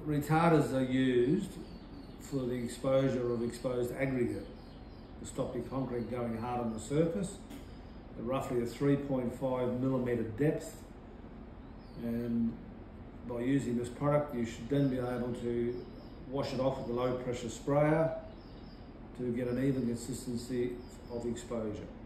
retarders are used for the exposure of exposed aggregate to stop your concrete going hard on the surface at roughly a 3.5 millimetre depth, and by using this product you should then be able to wash it off with a low pressure sprayer to get an even consistency of exposure.